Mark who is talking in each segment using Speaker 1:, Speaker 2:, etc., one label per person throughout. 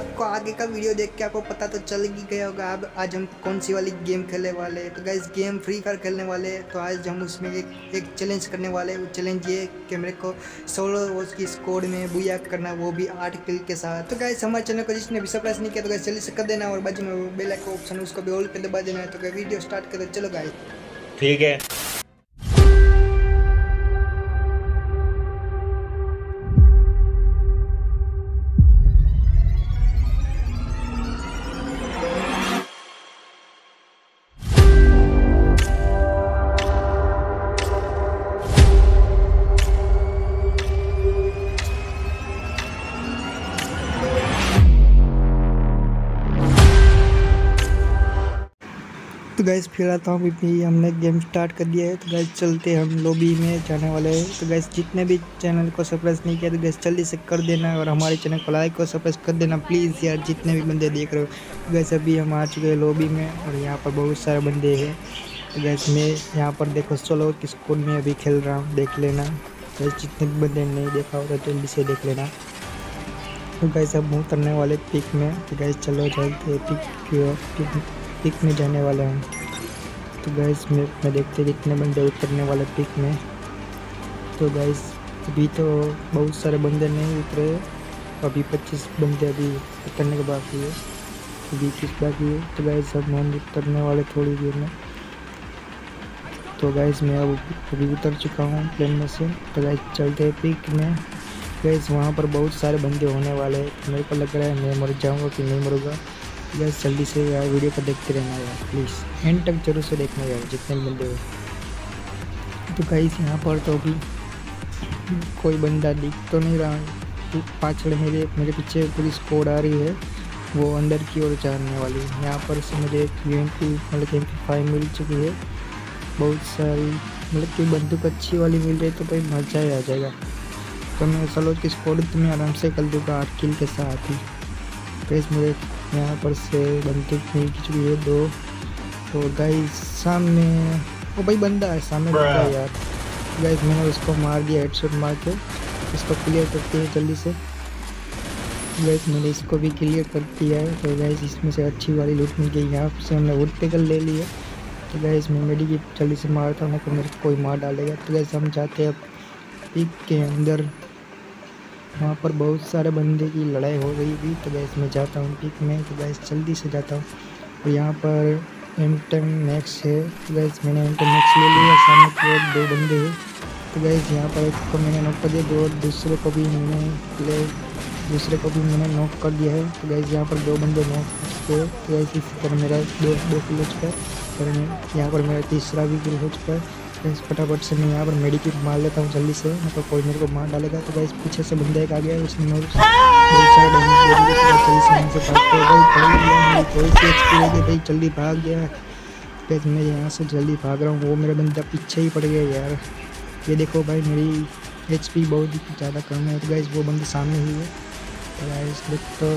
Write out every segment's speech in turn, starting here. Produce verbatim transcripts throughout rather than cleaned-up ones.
Speaker 1: आपको आगे का वीडियो देख के आपको पता तो चल ही गया होगा अब आज हम कौन सी वाली गेम खेलने वाले हैं। तो गाइस गेम फ्री फायर खेलने वाले हैं। तो आज हम उसमें एक एक चैलेंज करने वाले हैं। वो चैलेंज ये कि मेरे को सोलो वॉच की स्कोर में बुया करना, वो भी आठ किल के साथ। तो गाइस हमारे चैनल को जिसने भी सब्सक्राइब नहीं किया तो गाइस जल्दी से कर देना और बाजू में बेल आइकन ऑप्शन उसको भी ऑल पे दबा देना है। तो गाइस वीडियो स्टार्ट करो, चलो गाइस।
Speaker 2: ठीक है।
Speaker 1: तो गाइस फिर आता हूँ भी हमने गेम स्टार्ट कर दिया है। तो गाइस चलते हम लॉबी में जाने वाले हैं। तो गाइस जितने भी चैनल को सब्सक्राइब नहीं किया तो गाइस जल्दी से कर देना और हमारे चैनल को लाइक और सब्सक्राइब कर देना प्लीज़ यार, जितने भी बंदे देख रहे हो। तो गाइस अभी हम आ चुके हैं लॉबी में और यहाँ पर बहुत सारे बंदे हैं। तो गाइस मैं यहाँ पर देखो सोलो किस कोड में अभी खेल रहा हूँ, देख लेना। गाइस जितने भी बंदे नहीं देखा हो तो जल्दी से देख लेना। तो गाइस अब हम उतरने वाले पिक में। तो गाइस चलो चलते पिक पिक में जाने वाले हैं। तो गाइस मैं मैं देखते कितने बंदे उतरने वाले पिक में। तो गाइस अभी तो बहुत सारे बंदे नहीं उतरे, अभी पच्चीस बंदे अभी उतरने के बाकी है, अभी किस बाकी है। तो गाइस अब हम उतरने वाले थोड़ी देर में। तो गाइस मैं अब अभी उतर चुका हूँ प्लेन में से। तो गाइस चलते हैं पिक में। गाइस वहाँ पर बहुत सारे बंदे होने वाले हैं। तो मेरे को लग रहा है मैं मर जाऊँगा कि नहीं मरूँगा। गाइस जल्दी से यार वीडियो को देखते रहना यार प्लीज़, एंड तक जरूर से देखना यार जितने बंदे हो। तो गाइस यहाँ पर तो अभी कोई बंदा दिख तो नहीं रहा। तो पाछड़ मेरे मेरे पीछे पूरी स्क्वाड आ रही है, वो अंदर की ओर जाने वाली है। यहाँ पर से मुझे एक एम पी मतलब एम पी फाइव मिल चुकी है, बहुत सारी मतलब कि बंदूक अच्छी वाली मिल जाए तो भाई मजा ही आ जाएगा। तो मैं सोलो की स्क्वाड तुम्हें आराम से कर दूँगा आठ किल के साथ ही। गाइस मुझे यहाँ पर से बंदूक मिल चुकी है दो। तो गाइस सामने वो भाई बंदा है सामने बंदा है यार। गाइस मैंने उसको मार दिया हेडशॉट मार के। इसको क्लियर करते हैं जल्दी से। गाइस मैंने इसको भी क्लियर कर दिया है। तो गाइस इसमें से अच्छी वाली लूट मिल गई, यहाँ से हमने वुडपेकर ले लिया। तो गाइस मैं मेडी की जल्दी से मारता हूँ तो मेरे को कोई मार डालेगा। तो गाइस हम जाते हैं अब पिक के अंदर। वहाँ पर बहुत सारे बंदे की लड़ाई हो गई थी। तो गैस मैं जाता हूँ पिक में। तो गैस जल्दी से जाता हूँ। तो यहाँ पर एम टेन मैक्स है। तो गैस मैंने एम टेन मैक्स ले लिया, सामने की ओर दो बंदे हैं। तो गैस यहाँ पर एक को मैंने नॉक कर दिया, दो दूसरे को भी मैंने ले दूसरे को भी मैंने नॉक कर दिया है। तो गैस यहाँ पर दो बंदे नॉक हो चुके हैं। तो गैस इसी तरह मेरा दो दो किल हो चुका है और यहाँ पर मेरा तीसरा भी किल हो चुका है। गैस फटाफट से मैं यहाँ पर मेडिकेट मार लेता हूँ जल्दी से, मतलब कोई मेरे को मार डालेगा। तो गैस पीछे से बंदा एक आ गया, उसने मेरे बहुत सारा डैमेज दे दिया। जल्दी से यहाँ से भागते भाई थोड़ी सी एचपी लगी भाई, जल्दी भाग गया। गैस मैं यहाँ से जल्दी भाग रहा हूँ, वो मेरा बंदा पीछे ही पड़ गया यार। ये देखो भाई मेरी एचपी बहुत ही ज़्यादा कम है। तो गैस वो बंदा सामने ही है। तो गैस तो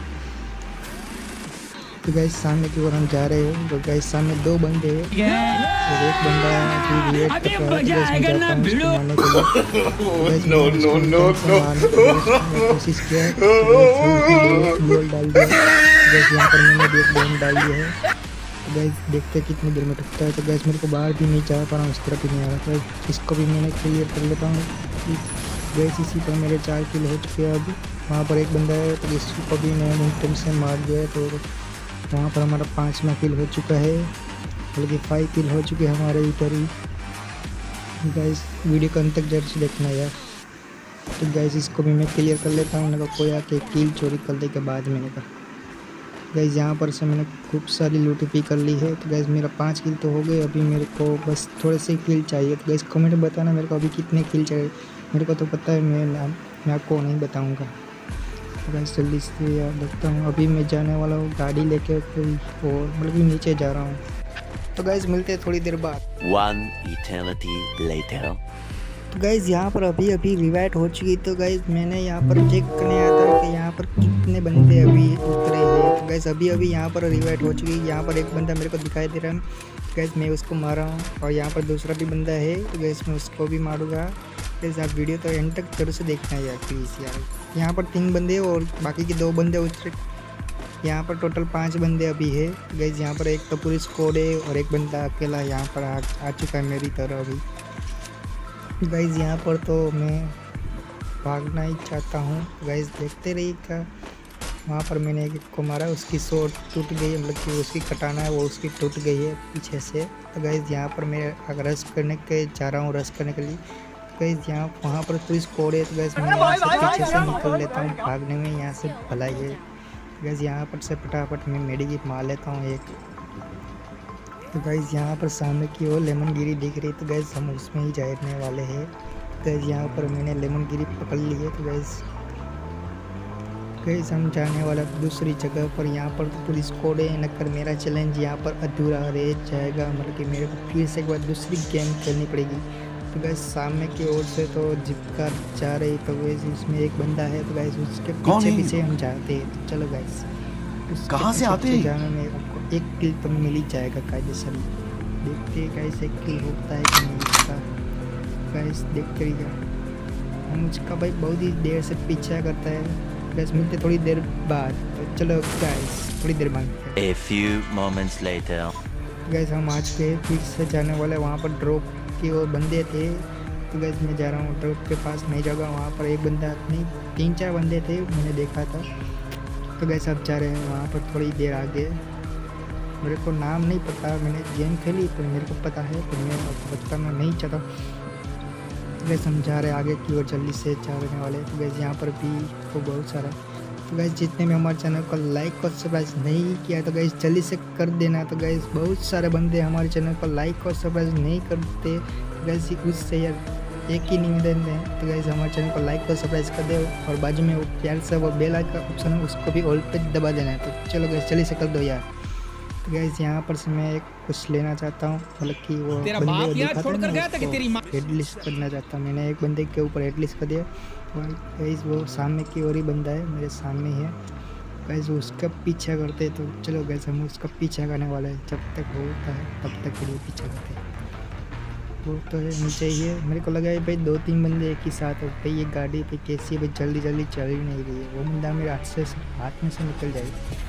Speaker 1: तो गैस सामने की ओर हम जा रहे हैं। तो गैस सामने दो बंदे हैं और एक बंदा भी रिएक्ट कर रहा है। गैस मैं जाता हूँ उसको मारने के लिए। गैस नो नो नो नो कोशिश किया है, गोल डाल दिया। गैस यहाँ पर मैंने भी एक बॉम्ब डाल दिया है। तो गैस देखते कितनी देर में टूटता है। तो गैस मेरे को बाहर भी नहीं जा पा रहा हूँ, इस तरफ भी नहीं आ रहा। तो इसको भी मैंने क्लियर कर लेता हूँ। गैस इसी पर मेरे चार किल हो चुके हैं। अभी वहाँ पर एक बंदा है तो इसको भी मैंने इंटम से मार दिया है। तो वहाँ पर हमारा पाँचवा किल हो चुका है, बल्कि फाइव किल हो चुके हैं हमारे इधर ही। गाइस वीडियो को अंत तक जरूर से देखना यार। तो गाइस इसको भी मैं क्लियर कर लेता हूँ, मैंने कहा कोई आके किल चोरी करने के बाद मैंने कहा। गाइस यहाँ पर से मैंने खूब सारी लूट भी कर ली है। तो गाइस मेरा पाँच किल तो हो गए, अभी मेरे को बस थोड़े से किल चाहिए। तो गाइस कमेंट में बताना मेरे को अभी कितने किल चाहिए। मेरे को तो पता है, मैं मैं आपको नहीं बताऊँगा। तो गाइस जल्दी से यार देखता हूँ। अभी मैं जाने वाला हूँ गाड़ी लेके कोई और, मतलब कि नीचे जा रहा हूँ। तो गाइस मिलते हैं थोड़ी देर बाद।
Speaker 2: One eternity later.
Speaker 1: तो गाइस यहाँ पर अभी अभी रिवाइट हो चुकी। तो गाइस मैंने यहाँ पर चेक करने आया था कि यहाँ पर कितने बंदे अभी उतरे हैं। तो गाइस अभी अभी यहाँ पर रिवाइट हो चुकी है। यहाँ पर एक बंदा मेरे को दिखाई दे रहा है, गाइस मैं उसको मारा हूँ और यहाँ पर दूसरा भी बंदा है। तो गाइस मैं उसको भी मारूंगा। गाइस आप वीडियो तो एंड तक जरूर से देखना है यार प्लीज़ यार। यहाँ पर तीन बंदे और बाकी के दो बंदे उतरे यहाँ पर टोटल पांच बंदे अभी है गाइस। यहाँ पर एक तो पूरी स्क्वाड है और एक बंदा अकेला यहाँ पर आ, आ चुका है मेरी तरह अभी गाइस। यहाँ पर तो मैं भागना ही चाहता हूँ गाइस, देखते रहिएगा। वहाँ पर मैंने एक को मारा, उसकी शॉट टूट गई, मतलब कि उसकी कटाना है वो उसकी टूट गई है पीछे से। तो गाइस यहाँ पर मैं अगर रश करने के जा रहा हूँ रश करने के लिए, तो गाइस यहाँ वहाँ पर पुलिस कोड है। तो गाइस मैं यहाँ से पीछे से निकल लेता हूँ, भागने में यहाँ से भलाई है। गाइस यहाँ पर से फटाफट मैं मेडिकेट मार लेता हूँ एक। तो गाइस यहाँ पर सामने की ओर लेमन गिरी दिख रही, तो गाइस हम उसमें ही जाने वाले हैं। गाइस यहाँ पर मैंने लेमन गिरी पकड़ ली है। तो गाइस गाइस हम जाने वाला दूसरी जगह पर। यहाँ पर तो पुलिस कोड है, नकर मेरा चैलेंज यहाँ पर अधूरा रह जाएगा, मतलब कि मेरे को फिर से एक बार दूसरी गेम खेलनी पड़ेगी। तो गाइस सामने की ओर से तो जिप कार जा रही, तो गाइस उसमें एक बंदा है। तो गाइस उसके पीछे पीछे हम जाते हैं। तो चलो गाइस
Speaker 3: कहाँ से आते हैं?
Speaker 1: जाने में आपको एक किल तो मिल ही जाएगा कायदे से। देखते हैं गाइस एक किल होता है कि नहीं इसका। गाइस देखते रहिएगा, हम उसका भाई बहुत ही देर से पीछा करता है। गाइस मिलते थोड़ी देर बाद। तो चलो गाइस थोड़ी देर बाद।
Speaker 2: A few moments later.
Speaker 1: Guys हम आज के फिर से जाने वाले, वहाँ पर ड्रॉप की ओर बंदे थे। तो गाइस मैं जा रहा हूँ ड्रॉप के पास नहीं जाऊँगा, वहाँ पर एक बंदा नहीं तीन चार बंदे थे मैंने देखा था। तो गाइस अब जा रहे हैं वहाँ पर थोड़ी देर आगे। मेरे को नाम नहीं पता, मैंने गेम खेली तो मेरे को पता है, तो मैं बताना नहीं चाहता। गैस हम जा रहे हैं आगे की ओर जल्दी से जाने वाले। तो गैस यहाँ पर भी तो बहुत सारा। तो गैस जितने भी हमारे चैनल को लाइक और सब्सक्राइब नहीं किया तो गैस जल्दी से कर देना। तो गैस बहुत सारे बंदे हमारे चैनल को लाइक और सब्सक्राइब नहीं करते। तो गैस उससे यार एक ही निवेदन है, तो गैस हमारे चैनल को लाइक और सब्सक्राइब कर दो और बाजू में वो प्यार से वो बेल आइकन का ऑप्शन है उसको भी ऑल पे दबा देना है। तो चलो गैस जल्दी से कर दो यार। तो गैस यहाँ पर से मैं एक कुछ लेना चाहता हूँ, मतलब कि वो
Speaker 4: तेरा बाप यार छोड़ कर गया था कि तेरी माँ
Speaker 1: हेड लिस्ट करना चाहता हूँ। मैंने एक बंदे के ऊपर हेड लिस्ट कर दिया। गैस वो सामने की ओर ही बंदा है, मेरे सामने ही है। गैस उसका पीछा करते, तो चलो गैस हम उसका पीछा करने वाले हैं। जब तक होता है तब तक के लिए पीछा करते हैं। वो तो है नीचे ही है। मेरे को लगा है भाई दो तीन बंदे एक ही साथ है। भाई ये गाड़ी पे कैसी है भाई, जल्दी जल्दी चल ही नहीं रही है। वो बंदा मेरे हाथ से हाथ में से निकल जाएगा।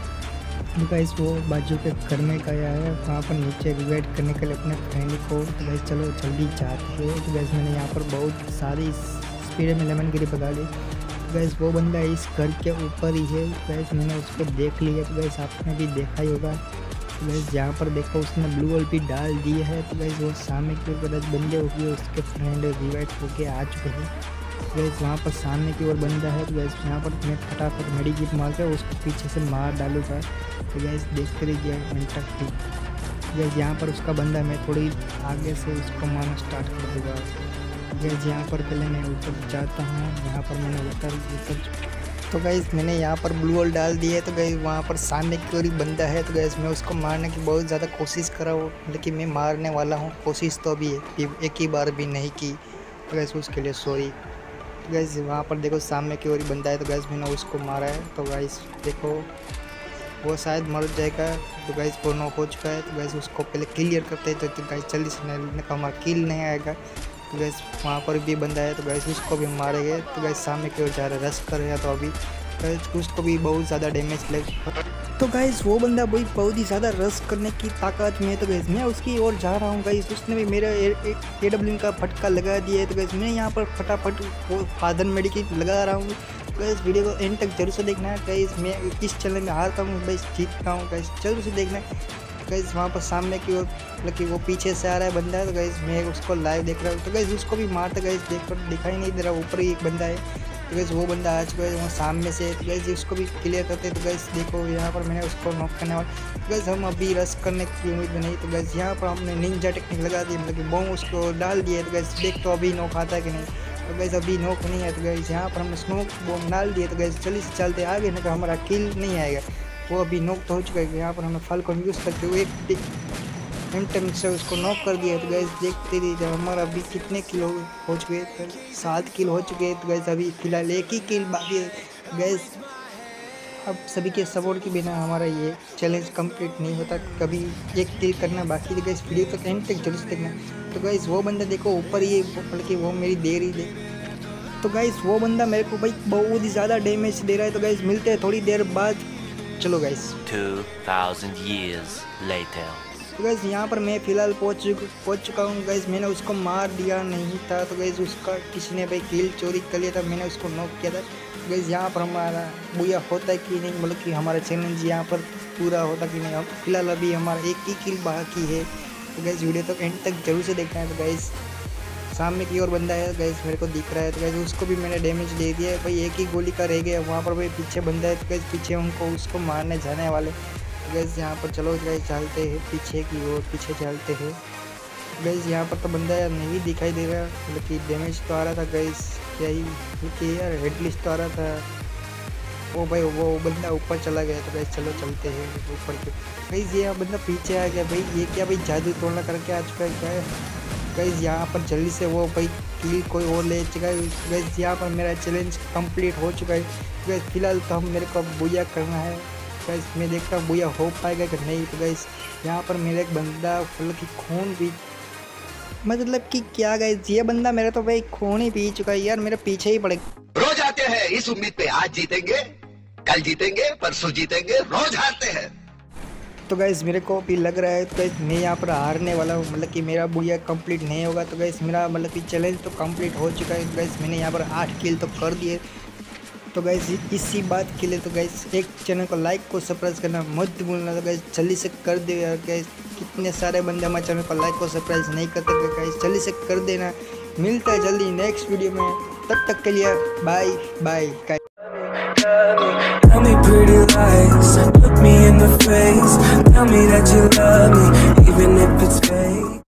Speaker 1: गाइस वो बाजू के घर में गया है, वहाँ पर नीचे रिवाइड करने के लिए अपने फ्रेंड को। तो गाइस चलो जल्दी जाते हैं। तो गाइस मैंने यहाँ पर बहुत सारी स्पीड में लेमन गिरी पका ली। गाइस वो बंदा इस घर के ऊपर ही है। गाइस मैंने उसको देख लिया। तो गाइस आपने भी देखा ही होगा। तो गाइस यहाँ पर देखो उसने ब्लू वॉल भी डाल दी है। तो गाइस वो सामने के ऊपर बंदे हो गए, उसके फ्रेंड रिवाइड होके आ चुके हैं। गैस वहाँ पर सामने की ओर बंदा है। तो गैस यहाँ पर मैं फटाफट मेडिकेट मार कर उसको पीछे से मार डालूंगा। तो गैस देखते रहिए मिनट तक। गैस यहाँ पर उसका बंदा, मैं थोड़ी आगे से उसको मारना स्टार्ट कर दूँगा। गैस यहाँ पर पहले मैं ऊपर जाता हूँ। यहाँ पर मैंने उतर उतर तो गैस मैंने यहाँ पर ब्लू वॉल डाल दी है। तो गैस वहाँ पर सामने की ओर ही बंदा है। तो गैस मैं उसको मारने की बहुत ज़्यादा कोशिश कर रहा हूँ, लेकिन मैं मारने वाला हूँ। कोशिश तो अभी एक ही बार भी नहीं की। तो गैस उसके लिए सॉरी। गैस वहाँ पर देखो सामने की ओर ही बंदा है। तो गैस मैंने उसको मारा है। तो गैस देखो वो शायद मर जाएगा। तो गैस वो नॉक हो चुका है। तो गैस उसको पहले क्लियर करते हैं। तो गैस जल्दी से नहीं का हमारा किल नहीं आएगा। तो गैस वहाँ पर भी बंदा है। तो गैस उसको भी मारेंगे। तो गैस सामने की ओर जा रहे रश कर रहे हैं। तो अभी गैस उसको भी बहुत ज़्यादा डैमेज लग। तो गैस वो बंदा वही बहुत ही ज़्यादा रश करने की ताकत में है। तो गैस मैं उसकी ओर जा रहा हूँ। गैस उसने भी मेरा ए डब्ल्यू का फटका लगा दिया है। तो गैस मैं यहाँ पर फटाफट वो फादर मेडिकेट लगा रहा हूँ। गैस वीडियो को एंड तक जरूर से देखना है। गैस मैं इस चैनल में हारता हूँ गैस जीतता हूँ। गैस जरूर से देखना है। गैस वहाँ पर सामने की ओर मतलब कि वो पीछे से आ रहा है बंदा है। तो गैस मैं उसको लाइव देख रहा हूँ। तो गैस उसको भी मारता गैस देख कर दिखाई नहीं दे रहा, ऊपर ही एक बंदा है। तो गैस वो बंदा आ चुका है वहाँ सामने से। तो गैस उसको भी क्लियर करते हैं। तो गैस देखो यहाँ पर मैंने उसको नॉक करने वाला। तो गैस हम अभी रश करने की उम्मीद में नहीं। तो गैस यहाँ पर हमने निंजा टेक्निक लगा दी, मतलब कि बॉम्ब उसको डाल दिया। तो गैस देख तो अभी नॉक आता है कि नहीं। तो गैस अभी नॉक नहीं है। तो गैस यहाँ पर हमने स्मोक बॉम्ब डाल दिया। तो गैस जल्दी से चलते आगे, नहीं तो हमारा किल नहीं आएगा। वो अभी नॉक तो हो चुका है। यहाँ पर हमने फाल्कन यूज़ करके वो एक मिनट से उसको नॉक कर दिया। तो गैस देखते रहिए जब हमारा अभी कितने किल हो चुके हैं। तो सात किल हो चुके हैं। तो गैस अभी फिलहाल एक ही किल बाकी है। गैस अब सभी के सपोर्ट के बिना हमारा ये चैलेंज कंप्लीट नहीं होता। कभी एक किल करना बाकी। तो गैस वीडियो तक एंड तक जरूर से देखना। तो गैस वो बंदा देखो ऊपर ही, बल्कि वो मेरी देर ही दे। तो गैस वो बंदा मेरे को भाई बहुत ही ज़्यादा डैमेज दे रहा है। तो गैस मिलते हैं थोड़ी देर बाद। चलो guys.
Speaker 2: Two thousand years later.
Speaker 1: तो गैस यहाँ पर मैं फ़िलहाल पहुँच चुक पहुँच चुका हूँ गैस। मैंने उसको मार दिया नहीं था, तो गैस उसका किसी ने भाई किल चोरी कर लिया था, मैंने उसको नॉक किया था। गैस यहाँ पर हमारा बुया होता है कि नहीं, मतलब कि हमारा चैलेंज यहाँ पर पूरा होता कि नहीं। अब फिलहाल अभी हमारा एक ही किल बाकी है, तो गैस वीडियो तक एंड तक जरूर से देखना है। तो गैस सामने की ओर बंदा है गैस, मेरे को दिख रहा है, तो गैस उसको भी मैंने डैमेज दे दिया है भाई। एक ही गोली का रह गया, वहाँ पर भाई पीछे बंदा है, तो गैस पीछे उनको उसको मारने जाने वाले। गैस यहाँ पर चलो गैस चलते हैं पीछे की ओर, पीछे चलते हैं गैस। यहाँ पर तो बंदा यार नहीं दिखाई दे रहा, मतलब कि डैमेज तो आ रहा था गैस, क्या ही कि यार हेडलिस्ट तो आ रहा था। ओ भाई वो बंदा ऊपर चला गया, तो गैस चलो चलते हैं ऊपर के। गैस ये बंदा पीछे आ गया भाई, ये क्या भाई जादू तोड़ना करके आ चुका है क्या है गैस। यहाँ पर जल्दी से वो भाई किल कोई और ले चुका है गैस। यहाँ पर मेरा चैलेंज कंप्लीट हो चुका है गैस। फिलहाल तो हम मेरे को अब बुया करना है गैस, मैं देखता हूँ बुया हो पाएगा कि नहीं। तो गैस यहाँ पर मेरा एक बंदा मतलब कि खून भी, मतलब कि क्या गैस, ये बंदा मेरा तो भाई खून ही पी चुका है यार, मेरे पीछे ही पड़े।
Speaker 3: रोज आते हैं इस उम्मीद पे आज जीतेंगे, कल जीतेंगे, परसों जीतेंगे, रोज हारते हैं।
Speaker 1: तो गैस मेरे को भी लग रहा है तो गैस मैं यहाँ पर हारने वाला हूँ, मतलब कि मेरा बुया कंप्लीट नहीं होगा। तो गैस मेरा मतलब कि चैलेंज तो कंप्लीट हो चुका है गैस, मैंने यहाँ पर आठ किल तो कर दिए। तो गैस इसी बात के लिए तो गैस एक चैनल को लाइक को सब्सक्राइब करना मत भूलना। तो गैस जल्दी से कर दे यार गैस, कितने सारे बंदे हमारे चैनल को लाइक को सब्सक्राइब नहीं करते गैस, जल्दी से कर देना। मिलता है जल्दी नेक्स्ट वीडियो में, तब तक के लिए bye bye.
Speaker 5: Tell me pretty lies, look me in the face, tell me that you love me.